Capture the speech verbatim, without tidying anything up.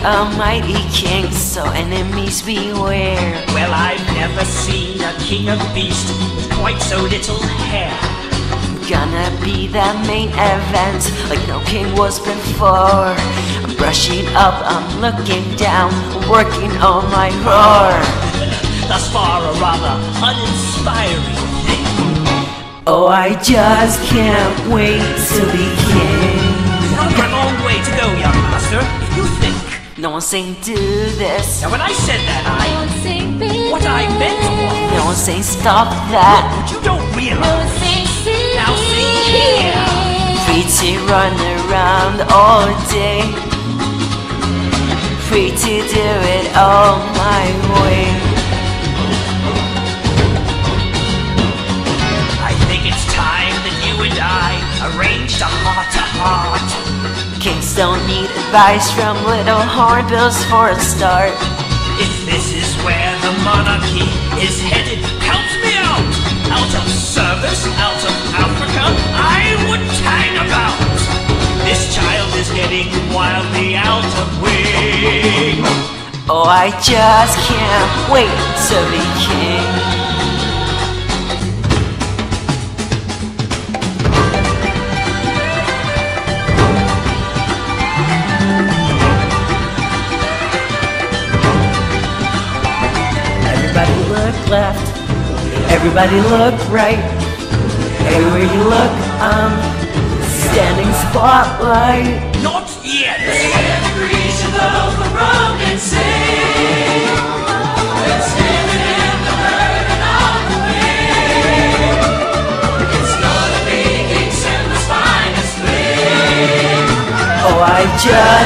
a mighty king, so enemies beware. Well, I've never seen a king of beasts with quite so little hair. Gonna be the main event, like no king was before. I'm brushing up, I'm looking down, working on my roar. Thus far a rather uninspiring thing. Oh, I just can't wait to be king. You've got a long way to go, young master, if you think. No one's saying do this. Now when I said that, I... what I meant was... No one's saying stop that. Look, but you don't realize. Now see here. Free to run around all day. Free to do it all my way. I think it's time that you and I arranged a heart-to-heart. Kings don't need advice from little hornbills for a start. If this is where the monarchy is headed, help me out! Out of service, out of Africa, I wouldn't hang about. This child is getting wildly out of wing. Oh, I just can't wait to be king. Everybody look left, everybody look right. Everywhere you look, I'm standing spotlight. Not yet! Every creation of the wrong and sing. It's standing in the burden of the wind. It's gonna be kings and the finest thing. Oh, I just